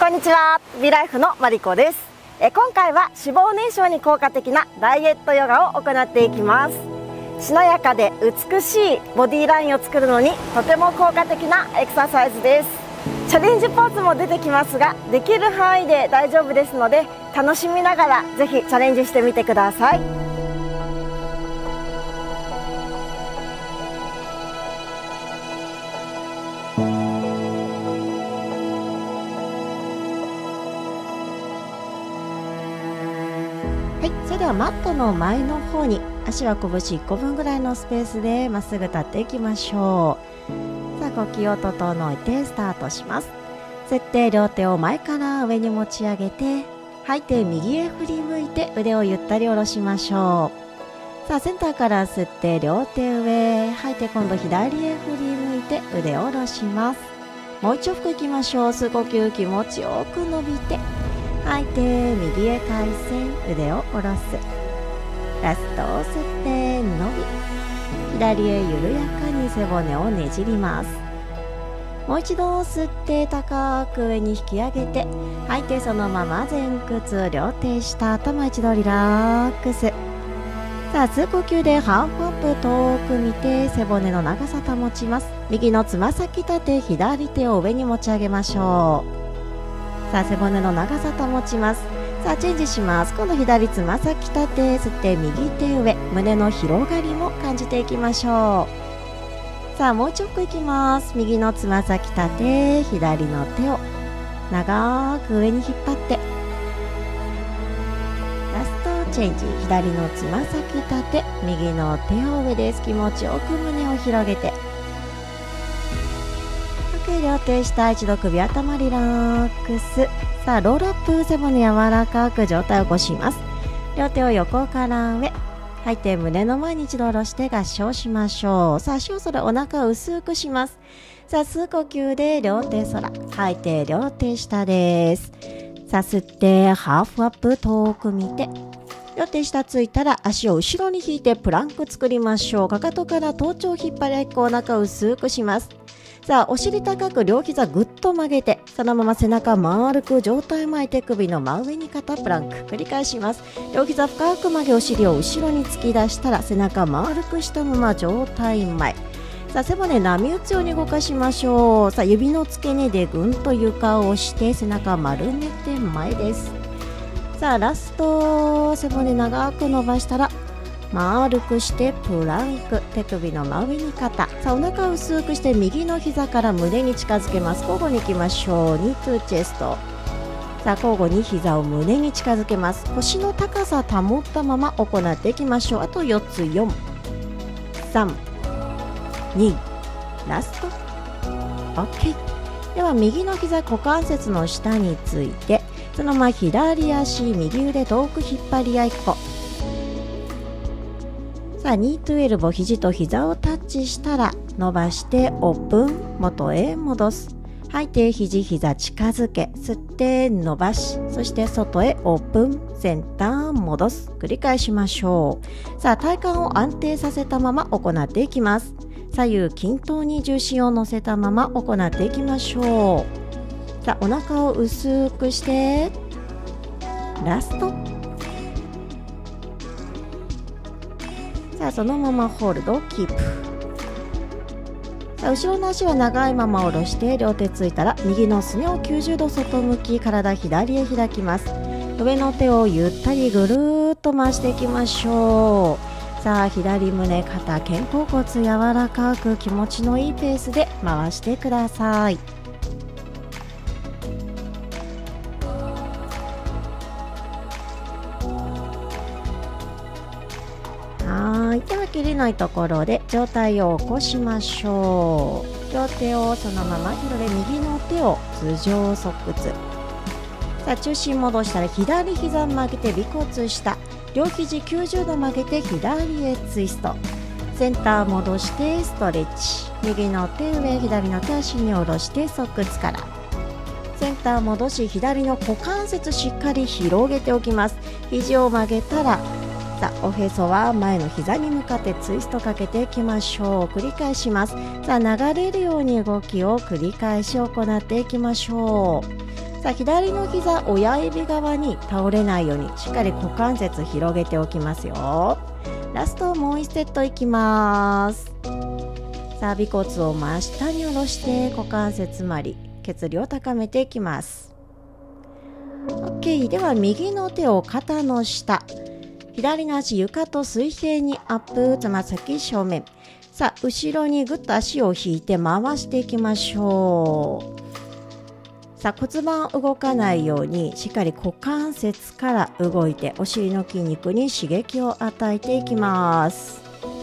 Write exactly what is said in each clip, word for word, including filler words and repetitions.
んにちは、美ライフのマリコです。え今回は脂肪燃焼に効果的なダイエットヨガを行っていきます。しなやかで美しいボディラインを作るのにとても効果的なエクササイズです。チャレンジポーズも出てきますが、できる範囲で大丈夫ですので、楽しみながらぜひチャレンジしてみてください。はい、それではマットの前の方に足は拳いっこぶんぐらいのスペースでまっすぐ立っていきましょう。さあ、呼吸を整えてスタートします。吸って両手を前から上に持ち上げて、吐いて右へ振り向いて腕をゆったり下ろしましょう。さあ、センターから吸って両手上、吐いて今度左へ振り向いて腕を下ろします。もう一往復いきましょう。吸う呼吸気持ちよく伸びて、吐いて右へ回旋、腕を下ろす。ラストを吸って伸び、左へ緩やかに背骨をねじります。もう一度吸って高く上に引き上げて、吐いてそのまま前屈、両手下、頭一度リラックス。さあ、吸う呼吸でハーフアップ遠く見て背骨の長さ保ちます。右のつま先立て、左手を上に持ち上げましょう。さあ、背骨の長さ保ちます。さあ、チェンジします。今度左つま先立て、吸って右手上、胸の広がりも感じていきましょう。さあ、もう一往復いきます。右のつま先立て、左の手を長く上に引っ張って、ラストチェンジ。左のつま先立て、右の手を上です。気持ちよく胸を広げて、両手下、一度首頭リラックス。さあ、ロールアップ、背骨柔らかく上体を起こします。両手を横から上、吐いて胸の前に一度下ろして合掌しましょう。さあ、足をそれお腹を薄くします。さあ、吸う呼吸で両手空、吐いて両手下です。さあ、吸ってハーフアップ遠く見て、両手下ついたら足を後ろに引いてプランク作りましょう。かかとから頭頂引っ張り合いっこ、お腹を薄くします。さあ、お尻高く両膝ぐっと曲げて、そのまま背中丸く上体前、手首の真上に肩プランク繰り返します。両膝深く曲げ、お尻を後ろに突き出したら背中丸くしたまま上体前。さあ、背骨波打つように動かしましょう。さあ、指の付け根でぐんと床を押して背中丸めて前です。さあ、ラスト背骨長く伸ばしたら丸くしてプランク、手首の真上に肩。さあ、お腹を薄くして右の膝から胸に近づけます。交互に行きましょう。ニートゥーチェスト。さあ、交互に膝を胸に近づけます。腰の高さ保ったまま行っていきましょう。あとよっつ、よん、さん、に、ラスト OK。 では右の膝股関節の下について、そのまま左足右腕遠く引っ張り合いっこ。さあ、ニートゥエルボ、肘と膝をタッチしたら伸ばしてオープン、元へ戻す。吐いて肘膝近づけ、吸って伸ばし、そして外へオープン、センター戻す。繰り返しましょう。さあ、体幹を安定させたまま行っていきます。左右均等に重心を乗せたまま行っていきましょう。さあ、お腹を薄くしてラスト。さあ、そのままホールドキープ。さあ、後ろの足は長いまま下ろして両手ついたら右のすねをきゅうじゅうど外向き、体左へ開きます。上の手をゆったりぐるーっと回していきましょう。さあ、左胸、肩、肩甲骨柔らかく気持ちのいいペースで回してください。はい、では切れないところで上体を起こしましょう。両手をそのまま広げ、右の手を頭上側屈。さあ、中心戻したら左膝曲げて尾骨下、両肘きゅうじゅうど曲げて左へツイスト。センター戻してストレッチ。右の手上、左の手足に下ろして側屈からセンター戻し、左の股関節しっかり広げておきます。肘を曲げたら、さあ、おへそは前の膝に向かってツイストかけていきましょう。繰り返します。さあ、流れるように動きを繰り返し行っていきましょう。 さあ左の膝親指側に倒れないようにしっかり股関節広げておきますよ。ラストもういちセットいきます。さあ尾骨を真下に下ろして股関節周り血流を高めていきます。 OK。 では右の手を肩の下、左の足床と水平にアップ、つま先正面。さあ後ろにぐっと足を引いて回していきましょう。さあ骨盤動かないようにしっかり股関節から動いてお尻の筋肉に刺激を与えていきます。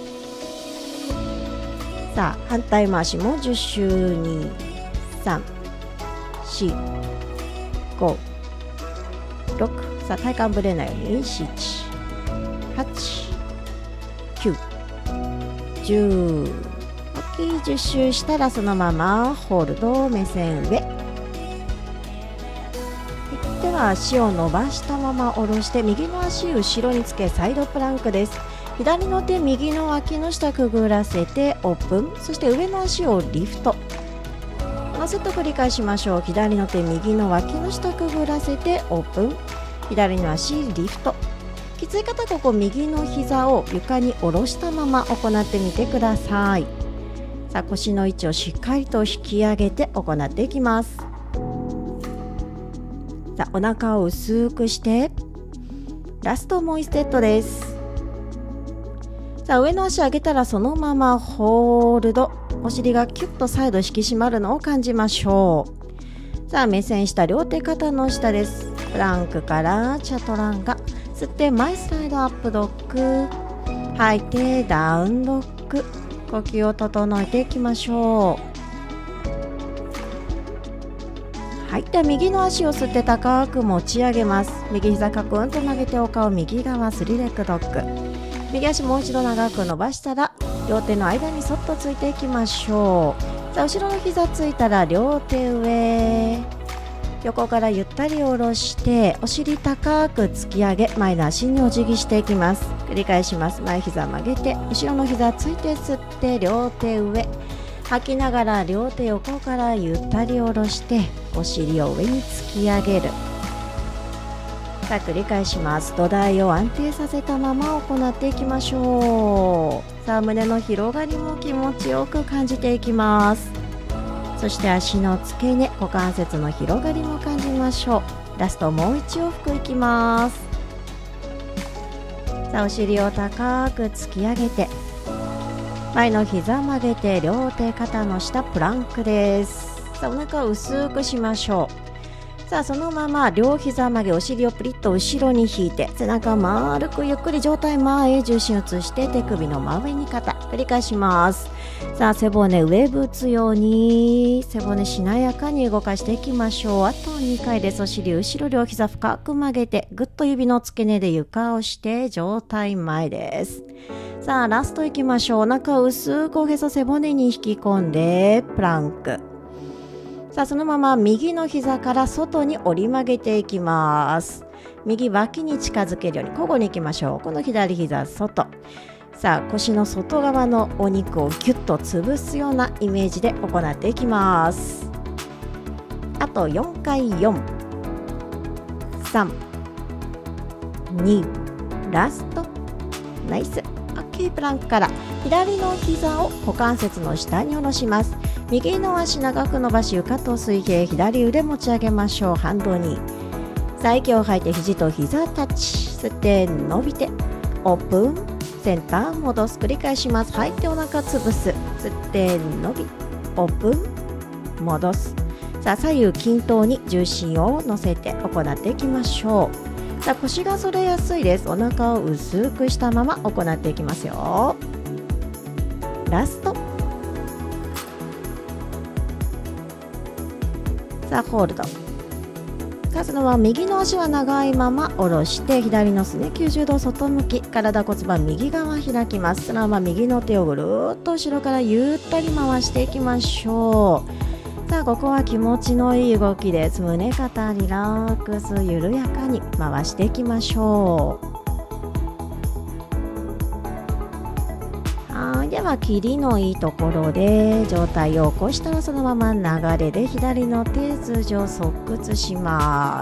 さあ反対回しもじゅっ周、に、さん、し、ご、ろく。さあ体幹ぶれないようになな、はち、きゅう、じゅう。 OK。 じゅっ周したらそのままホールド、目線上。では足を伸ばしたまま下ろして右の足後ろにつけサイドプランクです。左の手右の脇の下くぐらせてオープン、そして上の足をリフト。このセット繰り返しましょう。左の手右の脇の下くぐらせてオープン、左の足リフト。きつい方ここ右の膝を床に下ろしたまま行ってみてください。さあ腰の位置をしっかりと引き上げて行っていきます。さあお腹を薄くしてラストもういちセットです。さあ上の足上げたらそのままホールド、お尻がキュッとサイド引き締まるのを感じましょう。さあ目線下、両手肩の下です。プランクからチャトランガ、吸って前スライドアップドッグ、吐いてダウンドッグ。呼吸を整えていきましょう。はい、では右の足を吸って高く持ち上げます。右膝カクンと曲げてお顔右側スリーレッグドッグ。右足もう一度長く伸ばしたら両手の間にそっとついていきましょう。さあ後ろの膝ついたら両手上、横からゆったり下ろしてお尻高く突き上げ前の足にお辞儀していきます。繰り返します。前膝曲げて後ろの膝ついて吸って両手上、吐きながら両手横からゆったり下ろしてお尻を上に突き上げる。さあ繰り返します。土台を安定させたまま行っていきましょう。さあ胸の広がりも気持ちよく感じていきます。そして足の付け根、股関節の広がりも感じましょう。ラストもう一往復いきます。さあお尻を高く突き上げて前の膝曲げて両手肩の下プランクです。さあお腹を薄くしましょう。さあそのまま両膝曲げ、お尻をプリッと後ろに引いて背中を丸くゆっくり上体前へ重心移して手首の真上に肩、繰り返します。さあ背骨上ぶつように背骨しなやかに動かしていきましょう。あとにかいです。お尻後ろ両膝深く曲げてぐっと指の付け根で床をして上体前です。さあラストいきましょう。お腹を薄くおへそ背骨に引き込んでプランク。さあそのまま右の膝から外に折り曲げていきます。右脇に近づけるように交互にいきましょう。この左膝外、さあ腰の外側のお肉をギュッと潰すようなイメージで行っていきます。あとよんかい、よん、さん、に、ラスト。ナイス。 OK。 プランクから左の膝を股関節の下に下ろします。右の足長く伸ばし床と水平、左腕持ち上げましょう。反動に。さあ息を吐いて肘と膝タッチ、吸って伸びてオープン、センター戻す。繰り返します。吐いてお腹潰す、吸って伸びオープン戻す。さあ左右均等に重心を乗せて行っていきましょう。さあ腰が反れやすいです。お腹を薄くしたまま行っていきますよ。ラスト。さあホールド。さあそのまま右の足は長いまま下ろして左のすねきゅうじゅうど外向き、体骨盤右側開きます。そのまま右の手をぐるっと後ろからゆったり回していきましょう。さあここは気持ちのいい動きです。胸肩リラックス、緩やかに回していきましょう。はい、 い、では切りのいいところで上体を起こしたらそのまま流れで左の手通常側屈します。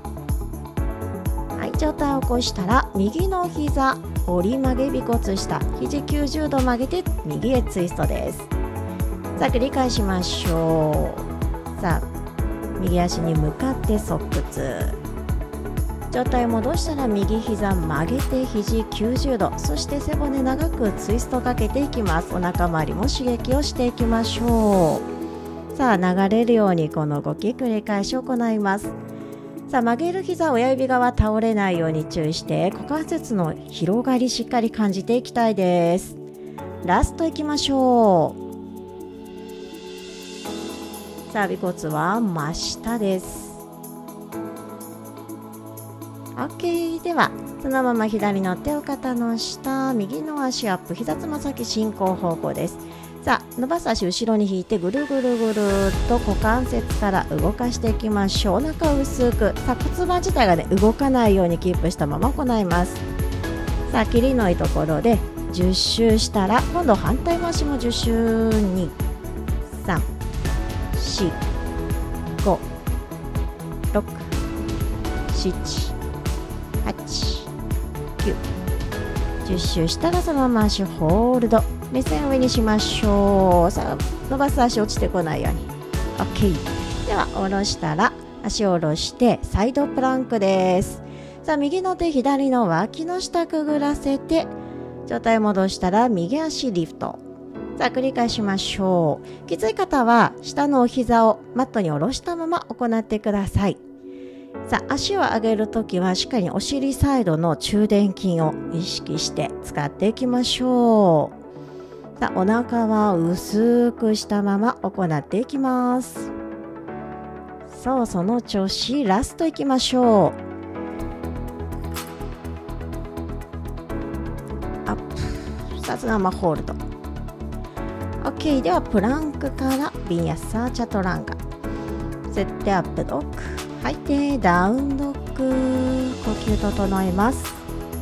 はい、上体を起こしたら右の膝折り曲げ尾骨下、肘きゅうじゅうど曲げて右へツイストです。さあ繰り返しましょう。さあ右足に向かって側屈、上体を戻したら右膝曲げて肘きゅうじゅうど、そして背骨長くツイストかけていきます。お腹周りも刺激をしていきましょう。さあ流れるようにこの動き繰り返し行います。さあ曲げる膝、親指側倒れないように注意して股関節の広がりしっかり感じていきたいです。ラストいきましょう。さあ尾骨は真下です。 OK。 ではそのまま左の手を肩の下、右の足アップ、膝つま先進行方向です。さあ伸ばす足後ろに引いてぐるぐるぐるっと股関節から動かしていきましょう。お腹を薄く、さあ骨盤自体がね動かないようにキープしたまま行います。さあ切りのいいところでじゅっ周したら今度反対回しもじゅっ周、に、さん、よん、ご、ろく、しち、はち、きゅう、じゅっ周したらそのまま足ホールド、目線上にしましょう。さあ伸ばす足落ちてこないように OK。 では下ろしたら足を下ろしてサイドプランクです。さあ右の手左の脇の下くぐらせて上体戻したら右足リフト。さあ繰り返しましょう。きつい方は下のお膝をマットに下ろしたまま行ってください。さあ足を上げるときはしっかりお尻サイドの中殿筋を意識して使っていきましょう。さあお腹は薄くしたまま行っていきます。そう、その調子、ラストいきましょう。アップ、さあそのままホールド。 OK。 ではプランクからビンヤッサーチャトランガ、セットアップドッグ、吐いてダウンドッグ、呼吸整えます。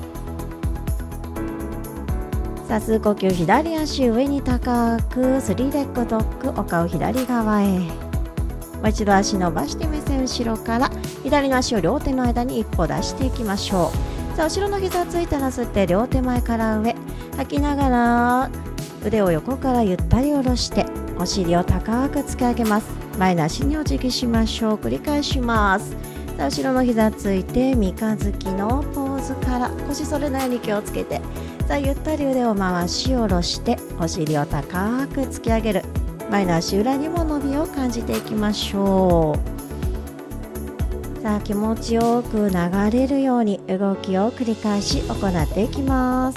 さあ吸う呼吸、左足上に高くスリーレッグドッグ、お顔左側へ。もう一度足伸ばして目線後ろから左の足を両手の間に一歩出していきましょう。さあ後ろの膝ついたら吸って両手前から上、吐きながら腕を横からゆったり下ろしてお尻を高く突き上げます。前の足にお辞儀しましょう。繰り返します。さあ後ろの膝ついて三日月のポーズから腰反れないように気をつけて、さあゆったり腕を回し下ろしてお尻を高く突き上げる。前の足裏にも伸びを感じていきましょう。さあ気持ちよく流れるように動きを繰り返し行っていきます。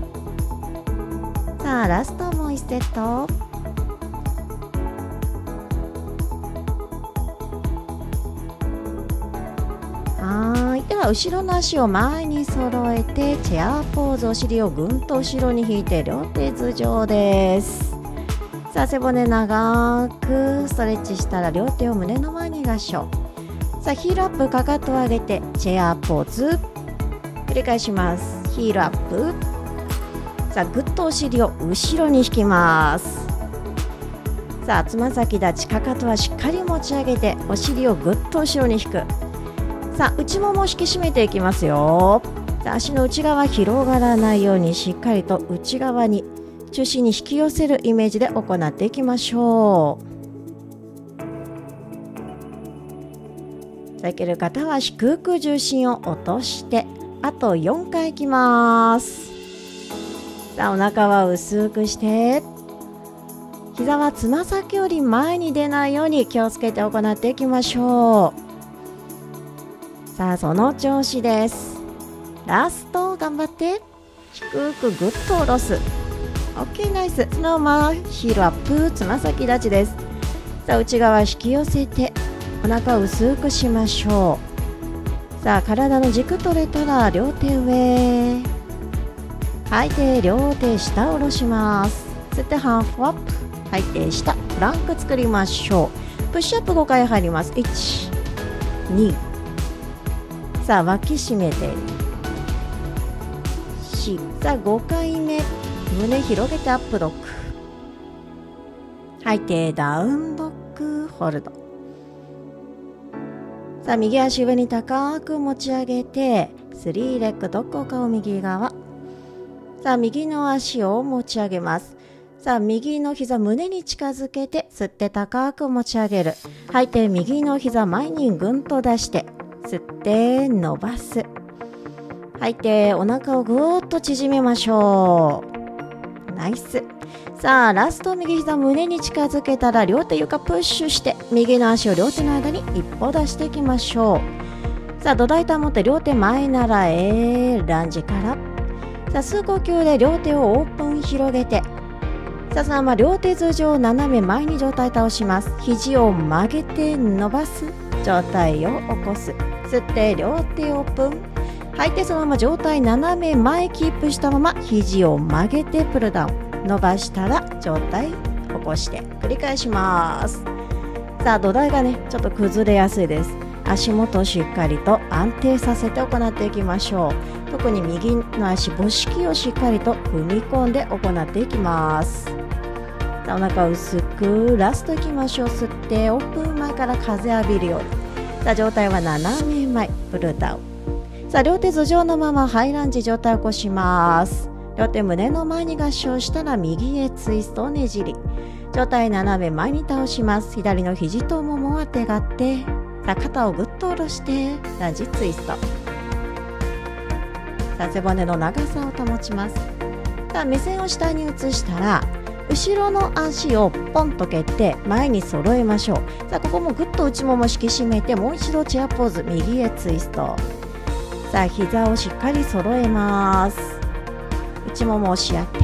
さあラストもういちセット。はい、では後ろの足を前に揃えてチェアポーズ、お尻をぐんと後ろに引いて両手頭上です。さあ背骨長くストレッチしたら両手を胸の前に合掌。さあヒールアップ、かかとを上げてチェアポーズ、繰り返します。ヒールアップ。さあぐっとお尻を後ろに引きます。さあつま先立ち、かかとはしっかり持ち上げてお尻をぐっと後ろに引く。さあ内ももを引き締めていきますよ。さあ足の内側広がらないようにしっかりと内側に中心に引き寄せるイメージで行っていきましょう。さあいける方は低く重心を落としてあとよんかいいきます。さあお腹は薄くして膝はつま先より前に出ないように気をつけて行っていきましょう。さあその調子です。ラスト頑張って低くぐっと下ろす。 OK ナイス。そのままヒールアップ、つま先立ちです。さあ内側引き寄せてお腹を薄くしましょう。さあ体の軸取れたら両手上、吐いて両手下下ろします。吸ってハーフアップ、吐いて下プランク作りましょう。プッシュアップごかい入ります。いち、に、さあ脇締めてよん、さあごかいめ胸広げてアップドッグ、吐いてダウンドッグホールド。さあ右足上に高く持ち上げてスリーレッグドッグを顔右側。さあ右の足を持ち上げます。さあ右の膝胸に近づけて吸って高く持ち上げる。吐いて右の膝前にぐんと出して吸って伸ばす。吐いてお腹をぐーっと縮めましょう。ナイス。さあラスト右膝胸に近づけたら両手床プッシュして右の足を両手の間に一歩出していきましょう。さあ土台保って両手前ならえランジから。さあ吸う呼吸で両手をオープン広げて、さあそのまま両手頭上斜め前に上体倒します。肘を曲げて伸ばす。上体を起こす。吸って両手オープン。吐いてそのまま上体斜め前キープしたまま肘を曲げてプルダウン。伸ばしたら上体起こして繰り返します。さあ土台がねちょっと崩れやすいです。足元をしっかりと安定させて行っていきましょう。特に右の足母式をしっかりと踏み込んで行っていきます。さあお腹を薄くラストいきましょう。吸ってオープン前から風浴びるように。さあ上体は斜め前プルダウン。さあ両手頭上のままハイランジ上体を起こします。両手胸の前に合掌したら右へツイストねじり。上体斜め前に倒します。左の肘とももは手がって、さあ肩をぐっと下ろしてランジツイスト。さあ背骨の長さを保ちます。さあ目線を下に移したら後ろの足をポンと蹴って前に揃えましょう。さあここもぐっと内もも引き締めてもう一度チェアポーズ右へツイスト。さあ膝をしっかり揃えます。内もも押し合って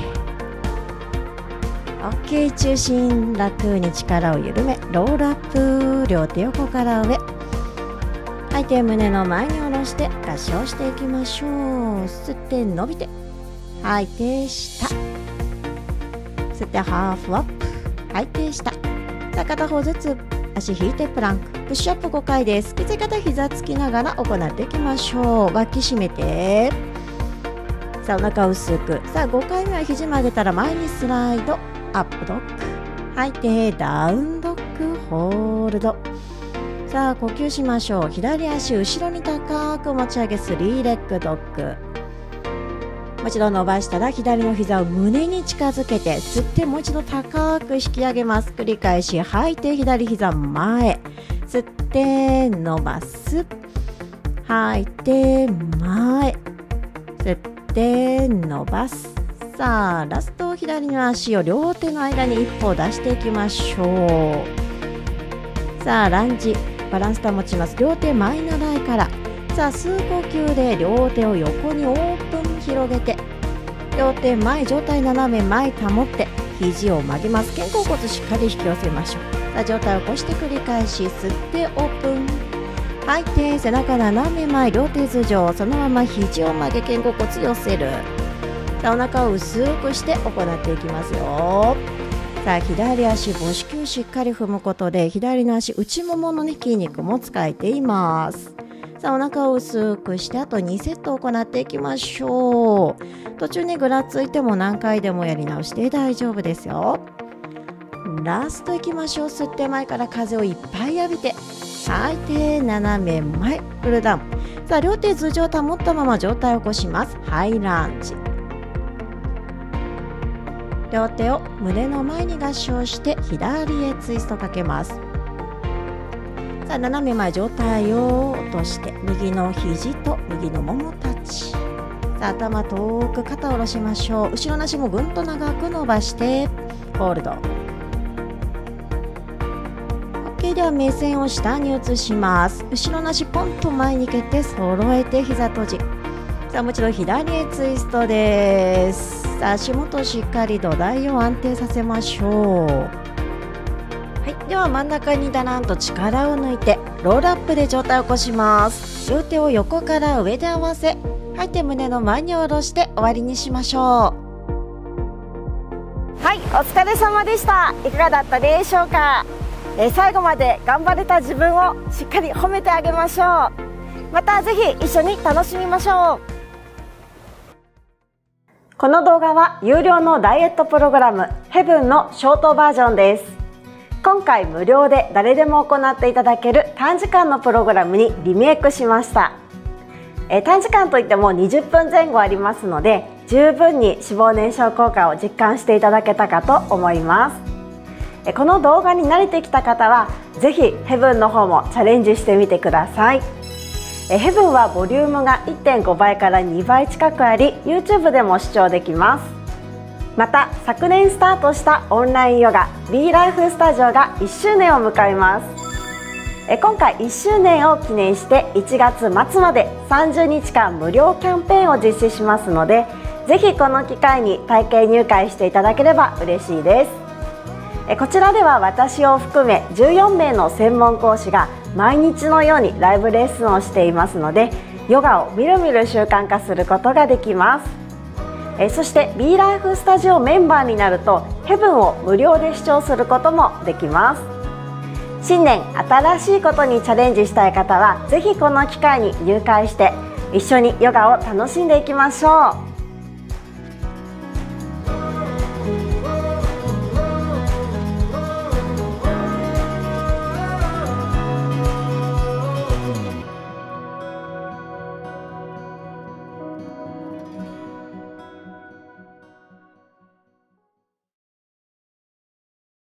OK。 中心楽に力を緩めロールアップ。両手横から上。吐いて胸の前に下ろして合掌していきましょう。吸って伸びて吐いて下。吸ってハーフアップ。吐いて下。さあ片方ずつ足引いてプランク。プッシュアップごかいです。きつい方膝つきながら行っていきましょう。脇締めて。さあお腹薄く。さあごかいめは肘曲げたら前にスライドアップドッグ。吐いてダウンドッグホールド。さあ呼吸しましょう。左足後ろに高く持ち上げスリーレッグドッグ。もう一度伸ばしたら左の膝を胸に近づけて吸ってもう一度高く引き上げます。繰り返し吐いて左膝前。吸って伸ばす。吐いて前。吸って伸ばす。さあラスト左の足を両手の間に一歩出していきましょう。さあランジバランス保ちます。両手前習いから。さあ吸う呼吸で両手を横にオープン広げて両手前上体斜め前保って肘を曲げます。肩甲骨しっかり引き寄せましょう。さあ上体を起こして繰り返し吸ってオープン。吐いて背中斜め前両手頭上そのまま肘を曲げ肩甲骨寄せる。さあお腹を薄くして行っていきますよ。さあ左足母式をしっかり踏むことで左の足内ももの、ね、筋肉も使えています。さあお腹を薄くしてあとにセット行っていきましょう。途中にぐらついても何回でもやり直して大丈夫ですよ。ラストいきましょう。吸って前から風をいっぱい浴びて吐いて斜め前プルダウン。さあ両手頭上保ったまま上体を起こします。ハイランジ。両手を胸の前に合掌して左へツイストかけます。さあ斜め前上体を落として右の肘と右のももタッチ。さあ頭遠く肩を下ろしましょう。後ろの足もぐんと長く伸ばしてホールド。 OK。 では目線を下に移します。後ろの足ポンと前に蹴って揃えて膝閉じ。さあもう一度左へツイストです。さあ足元しっかり土台を安定させましょう。はい、では真ん中にだらんと力を抜いてロールアップで上体を起こします。両手を横から上で合わせ吐いて胸の前に下ろして終わりにしましょう。 はい、お疲れ様でした。いかがだったでしょうか。えー、最後まで頑張れた自分をしっかり褒めてあげましょう。またぜひ一緒に楽しみましょう。 この動画は有料のダイエットプログラムヘブンのショートバージョンです。今回無料で誰でも行っていただける短時間のプログラムにリメイクしました。え短時間といってもにじゅっぷんぜん後ありますので、十分に脂肪燃焼効果を実感していただけたかと思います。えこの動画に慣れてきた方はぜひヘブンの方もチャレンジしてみてください。えヘブンはボリュームが いってんご 倍からにばい近くあり YouTube でも視聴できます。また昨年スタートしたオンラインヨガ B ライフスタジオがいっしゅうねんを迎えます。え今回いっしゅうねんを記念していちがつまつまでさんじゅうにちかん無料キャンペーンを実施しますので、ぜひこの機会に体験入会していただければ嬉しいです。えこちらでは私を含めじゅうよんめいの専門講師が毎日のようにライブレッスンをしていますので、ヨガをみるみる習慣化することができます。えそして B ライフスタジオメンバーになるとヘブンを無料で視聴することもできます。新年新しいことにチャレンジしたい方はぜひこの機会に入会して一緒にヨガを楽しんでいきましょう。